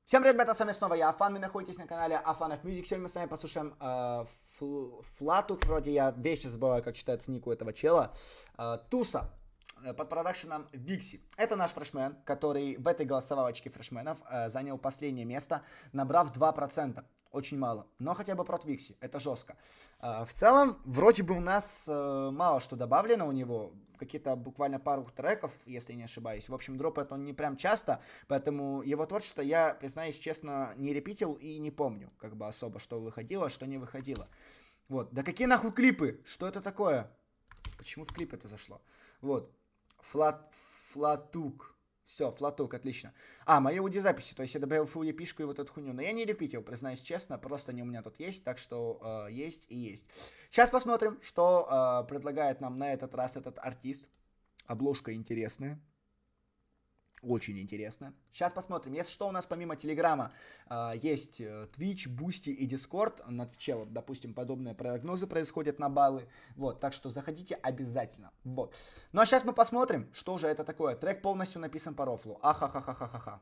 Всем привет, ребята, с вами снова я, Афан, вы находитесь на канале Афан of Music. Сегодня мы с вами послушаем Флатук, вроде я вечно забываю, как читается ник у этого чела, Туса, под продакшеном Викси. Это наш фрешмен, который в этой голосовалочке фрешменов занял последнее место, набрав 2%. Очень мало, но хотя бы против Викси, это жестко. В целом, вроде бы у нас мало что добавлено у него, какие-то буквально пару треков, если не ошибаюсь. В общем, дропает он не прям часто, поэтому его творчество я, признаюсь честно, не репитил и не помню, как бы особо, что выходило, что не выходило. Вот, да какие нахуй клипы? Что это такое? Почему в клип это зашло? Вот, Флатук. Все, Флатук, отлично. Мои аудиозаписи, то есть я добавил full EP-шку и вот эту хуйню. Но я не репитил, признаюсь честно, просто они у меня тут есть, так что есть и есть. Сейчас посмотрим, что предлагает нам на этот раз этот артист. Обложка интересная. Очень интересно. Сейчас посмотрим. Если что, у нас помимо Телеграма есть Twitch, Boosty и Discord. На Твиче, вот, допустим, подобные прогнозы происходят на баллы. Вот, так что заходите обязательно. Вот. Ну а сейчас мы посмотрим, что же это такое. Трек полностью написан по рофлу. Ахахахахаха.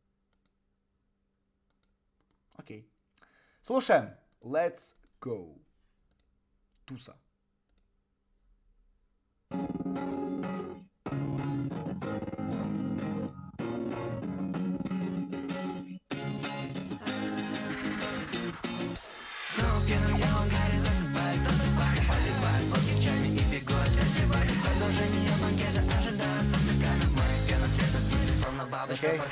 Окей. Слушаем. Let's go. Туса. Okay.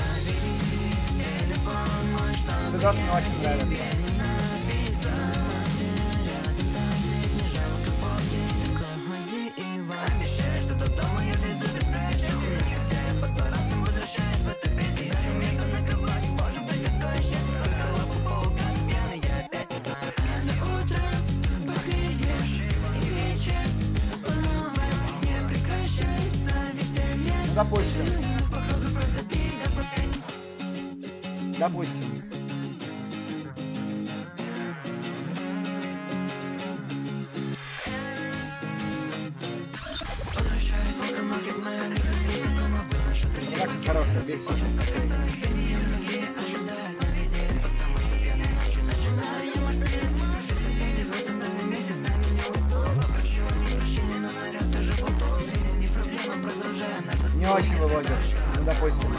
Видос мне очень нравится. Допустим. Допустим. Очень хорошая версия. Не очень выводит, ну, допустим.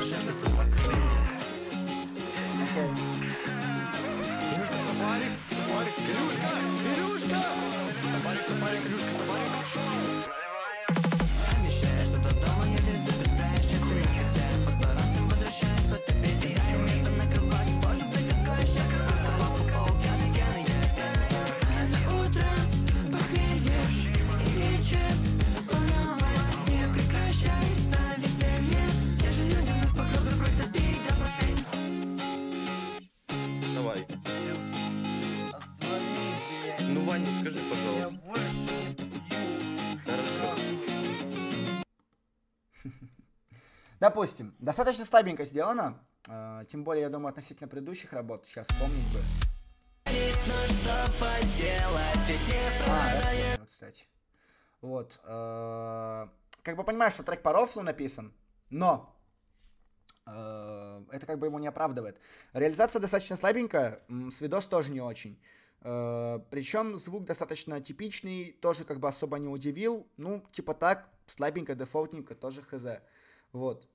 Давай. Ну, Ваня, скажи, пожалуйста. Хорошо. Допустим, достаточно слабенько сделано. Тем более, я думаю, относительно предыдущих работ. Сейчас вспомнить бы. Вот, кстати. Вот. Как бы понимаешь, что трек по рофлу написан, но это как бы ему не оправдывает. Реализация достаточно слабенькая, с видос тоже не очень. Причем звук достаточно типичный, тоже как бы особо не удивил. Ну, типа так, слабенько, дефолтненько, тоже хз. Вот.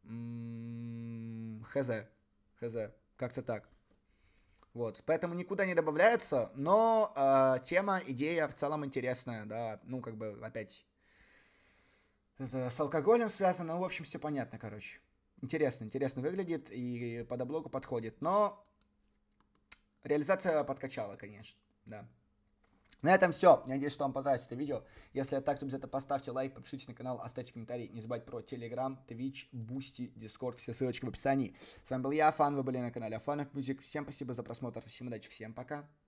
Хз. Как-то так. Вот. Поэтому никуда не добавляется, но тема, идея в целом интересная, да. Ну, как бы, опять, это с алкоголем связано, в общем, все понятно, короче. Интересно выглядит и под облогу подходит, но реализация подкачала, конечно, да. На этом все. Я надеюсь, что вам понравилось это видео. Если это так, то обязательно поставьте лайк, подпишитесь на канал, оставьте комментарий. Не забывайте про Telegram, Twitch, Boosty, Discord. Все ссылочки в описании. С вами был я, Афан. Вы были на канале Афан of Music. Всем спасибо за просмотр. Всем удачи. Всем пока.